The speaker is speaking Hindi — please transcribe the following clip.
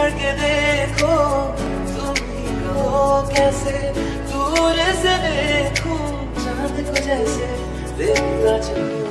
करके देखो, तुम ही कहो कैसे दूर से देखूं चांद को जैसे देखता चलूं।